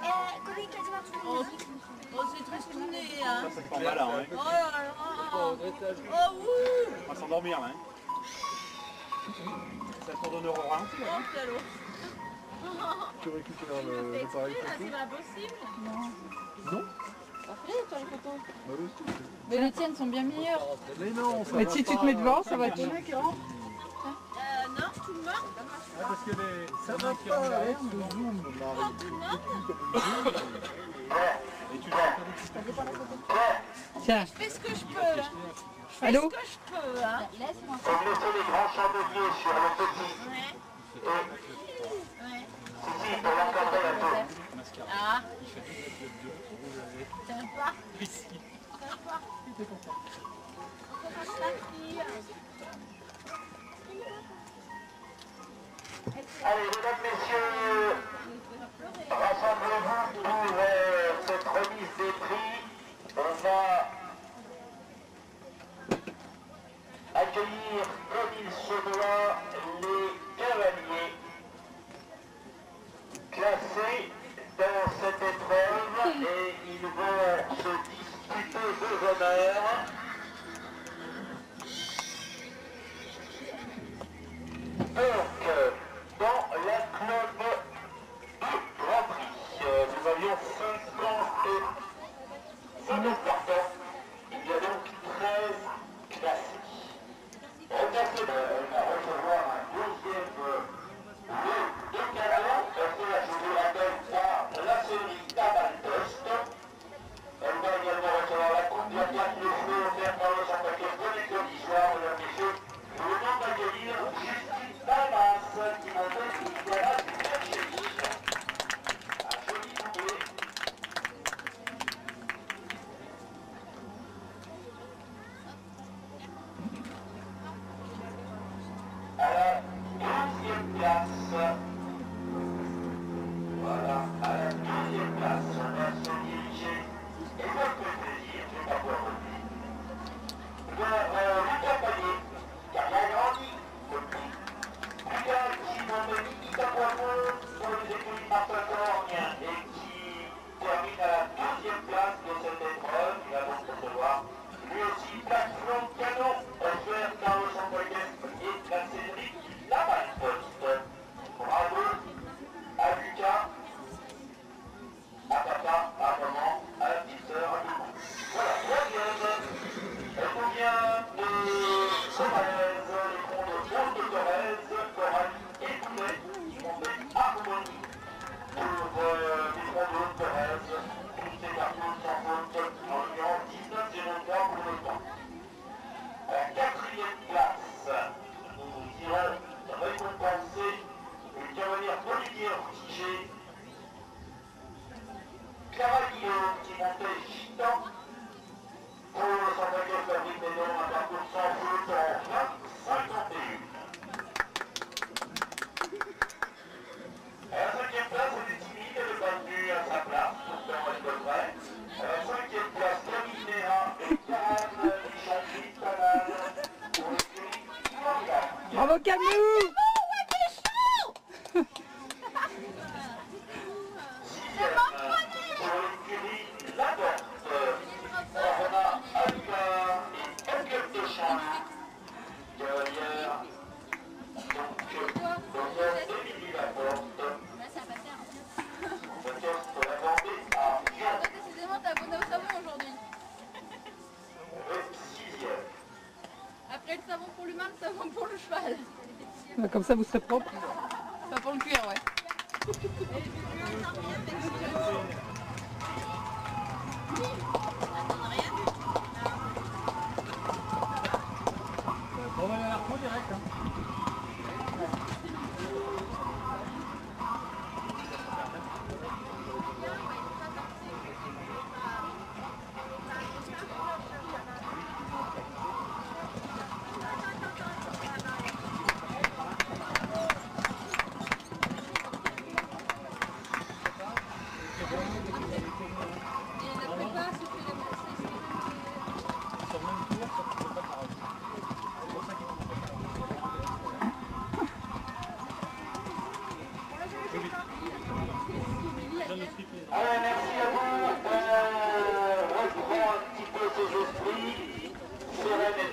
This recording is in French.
Oh, c'est tristouné, hein. Ça fait mal, hein. Oh là là. Oh, ouh. On va s'endormir, là. Hein. Ça te redonne au rein. Oh, quel eau. Tu récupères l'appareil photo? C'est pas possible. Non. Parfait, toi, les photos. Bah oui. Mais les tiennes sont bien meilleures. Mais non, ça Mais va si pas. tu te mets devant, ça va être mieux. Non, tout le monde. Parce que Ça va pas avec ce zoom, Marie. Et tu vas. Tiens, Fais ce que je peux, hein. allô? Ce que je peux, hein. Laisse-moi. On laissait les grands chandeliers sur le petit. Ouais. Si, pour l'encadrer un peu. Ah. T'aimes pas? Ici. T'aimes pas? On commence la fille. Allez, mesdames, messieurs, rassemblez-vous pour cette remise des prix. On va accueillir, comme il se doit, les cavaliers classés dans cette épreuve et ils vont se disputer deux honneurs. Donc, dans la club du Grand Prix, nous avions 50 partants. Il y a donc 13 classés. On va recevoir un deuxième lot de cadeaux. Je vous rappelle par la série Tabaltost. Elle va également recevoir la coupe de la plaque de feu offerte par le centre de l'école d'histoire, mesdames et messieurs. Nous venons d'accueillir Justine Damas qui m'a fait une terrasse du marché. Un joli bouquet. À la 12e place. Voilà, à la 12e place, on va se diriger. Et ça fait plaisir, je ne vais pas pouvoir revenir. Vers Lucas Payet, car il a grandi depuis. Lucas qui monte Nikita Poivron pour les écuries Martin Corgne et qui termine à la 12e place de cette épreuve. Il va donc recevoir lui aussi plateforme canon offerte par le centre équestre et la série Lavalpost. Bravo à Lucas, à papa, à maman, à la petite sœur, à tout le monde. Voilà, troisième. Elle nous vient de Sorèze, les fonds de Beauce de Thorez, Coralie et Poulet, qui ont fait harmonie pour les fonds de Thorez. Tous ces cartons sans faute, en numéro 1903 pour le temps. À la 4e place, nous irons récompenser une cavalière Olivier Ortiger, Clara Guillaume qui montait Gitan. Pour le centre de fabrique des dons, un parcours sans faute en 20,51. À la 5e place, elle est timide, elle n'est pas venue à sa place, pourtant elle devrait. À la 5e place, Camille Néra et Karane Chantier Panal pour l'écurie Florida. Bravo Camille! 6e pour l'écurie Laporte. On a Alvar et Enquête de Champ, cavalière, donc l'honneur d'Émilie Laporte. On teste la Vendée à Lyon. Décidément, t'es abonné au savon aujourd'hui. 6e. Après le savon pour l'humain, le savon pour le cheval. Bah, comme ça vous serez propre. Pas pour le cuir, ouais. On va aller à la pro direct. Hein. Et la prépa, c'est Allez, merci à vous. Retrouvons un petit peu ces esprits sereines